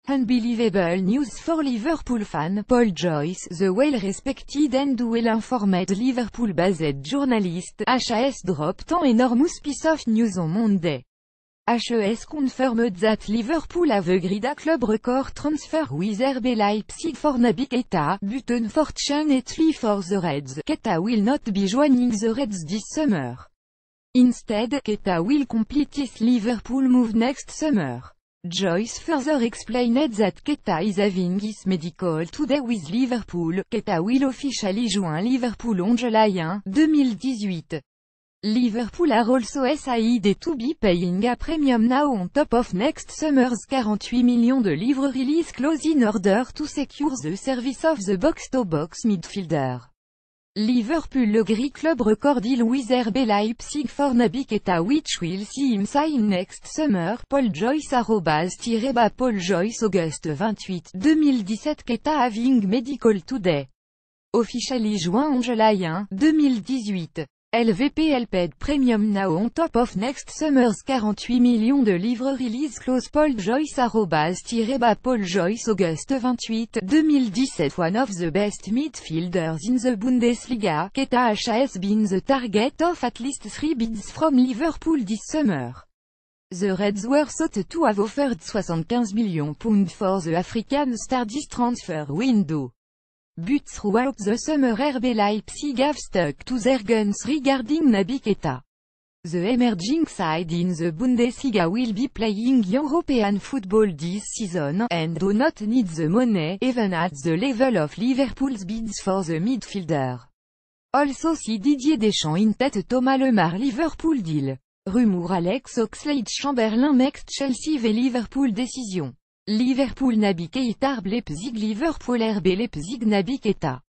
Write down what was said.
Unbelievable news for Liverpool fan, Paul Joyce, the well-respected and well-informed Liverpool-based journalist, HAS dropped an enormous piece of news on Monday. HES confirmed that Liverpool have agreed a club record transfer with RB Leipzig for Naby Keita, but unfortunately for the Reds, Keita will not be joining the Reds this summer. Instead, Keita will complete his Liverpool move next summer. Joyce further explained that Keita is having his medical today with Liverpool. Keita will officially join Liverpool on July 1, 2018. Liverpool are also said to be paying a premium now on top of next summer's 48 million de livres release clause in order to secure the service of the box-to-box midfielder. Liverpool agree club record deal with RB Leipzig for Naby Keita, which will see him sign next summer. Paul Joyce Paul Joyce August 28, 2017. Keita having medical today. Officially joint on July 1, 2018. LVP paid premium now on top of next summer's 48 millions de livres release clause. Paul Joyce Paul Joyce August 28, 2017. One of the best midfielders in the Bundesliga, Keita has been the target of at least 3 bids from Liverpool this summer. The Reds were thought to have offered £75 million for the African star this transfer window. But throughout the summer RB Leipzig have stuck to their guns regarding Naby Keita. The emerging side in the Bundesliga will be playing European football this season, and do not need the money, even at the level of Liverpool's bids for the midfielder. Also see Didier Deschamps hinted Thomas Lemar Liverpool deal. Rumour Alex Oxlade-Chamberlain next Chelsea v Liverpool décision. Liverpool Naby Keita RB Leipzig Liverpool RB Leipzig Naby Keita.